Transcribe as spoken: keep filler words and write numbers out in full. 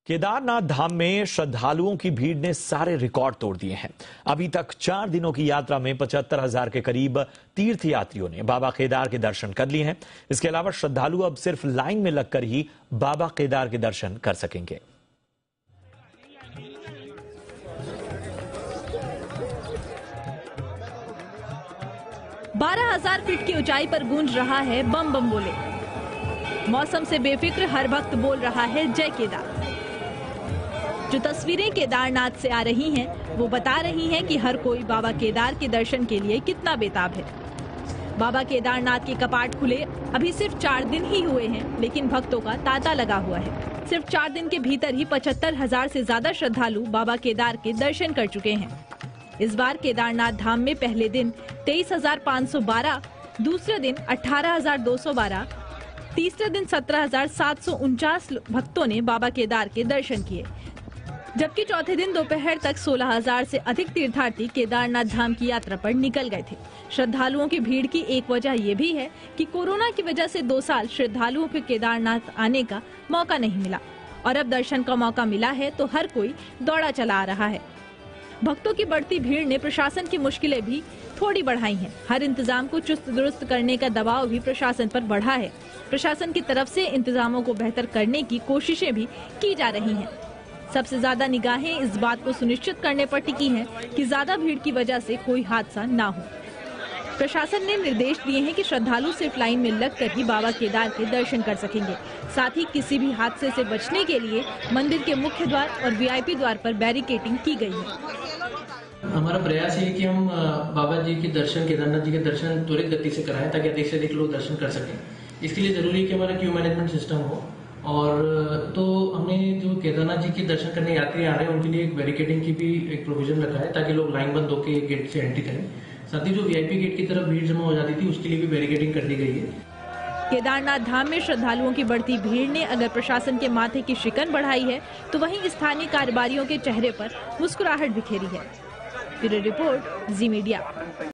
केदारनाथ धाम में श्रद्धालुओं की भीड़ ने सारे रिकॉर्ड तोड़ दिए हैं। अभी तक चार दिनों की यात्रा में पचहत्तर हजार के करीब तीर्थयात्रियों ने बाबा केदार के दर्शन कर लिए हैं। इसके अलावा श्रद्धालु अब सिर्फ लाइन में लगकर ही बाबा केदार के दर्शन कर सकेंगे। बारह हजार फीट की ऊंचाई पर गूंज रहा है बम बम बोले। मौसम से बेफिक्र हर भक्त बोल रहा है जय केदार। जो तस्वीरें केदारनाथ से आ रही हैं, वो बता रही हैं कि हर कोई बाबा केदार के दर्शन के लिए कितना बेताब है। बाबा केदारनाथ के कपाट खुले अभी सिर्फ चार दिन ही हुए हैं, लेकिन भक्तों का तांता लगा हुआ है। सिर्फ चार दिन के भीतर ही पचहत्तर हजार से ज्यादा श्रद्धालु बाबा केदार के दर्शन कर चुके हैं। इस बार केदारनाथ धाम में पहले दिन तेईस हजार पाँच सौ बारह, दूसरे दिन अठारह हजार दो सौ बारह, तीसरे दिन सत्रह हजार सात सौ उनचास भक्तों ने बाबा केदार के दर्शन किए, जबकि चौथे दिन दोपहर तक सोलह हजार से अधिक तीर्थार्थी केदारनाथ धाम की यात्रा पर निकल गए थे। श्रद्धालुओं की भीड़ की एक वजह ये भी है कि कोरोना की वजह से दो साल श्रद्धालुओं को केदारनाथ आने का मौका नहीं मिला और अब दर्शन का मौका मिला है तो हर कोई दौड़ा चला आ रहा है। भक्तों की बढ़ती भीड़ ने प्रशासन की मुश्किलें भी थोड़ी बढ़ाई हैं। हर इंतजाम को चुस्त दुरुस्त करने का दबाव भी प्रशासन पर बढ़ा है। प्रशासन की तरफ से इंतजामों को बेहतर करने की कोशिशें भी की जा रही हैं। सबसे ज्यादा निगाहें इस बात को सुनिश्चित करने पर टिकी हैं कि ज्यादा भीड़ की वजह से कोई हादसा ना हो। प्रशासन ने निर्देश दिए हैं कि श्रद्धालु सिर्फ लाइन में लगकर ही बाबा केदार के दर्शन कर सकेंगे। साथ ही किसी भी हादसे से बचने के लिए मंदिर के मुख्य द्वार और वीआईपी द्वार पर बैरिकेडिंग की गई है। हमारा प्रयास ये है कि हम बाबा जी के दर्शन, केदारनाथ जी के दर्शन त्वरित गति से कराएं ताकि अधिक से अधिक लोग दर्शन कर सकें। इसके लिए जरूरी है कि हमारा क्यू मैनेजमेंट सिस्टम हो। और तो हमने जो केदारनाथ जी के दर्शन करने यात्री आ रहे हैं उनके लिए एक बैरिकेडिंग की भी एक प्रोविजन रखा है ताकि लोग लाइन बंद होकर गेट से एंट्री करें। साथ ही जो वीआईपी गेट की तरफ भीड़ जमा हो जाती थी उसके लिए भी बैरिकेडिंग कर दी गई है। केदारनाथ धाम में श्रद्धालुओं की बढ़ती भीड़ ने अगर प्रशासन के माथे की शिकन बढ़ाई है तो वहीं स्थानीय कारोबारियों के चेहरे पर मुस्कुराहट बिखेरी है। Bureau report, Zee media.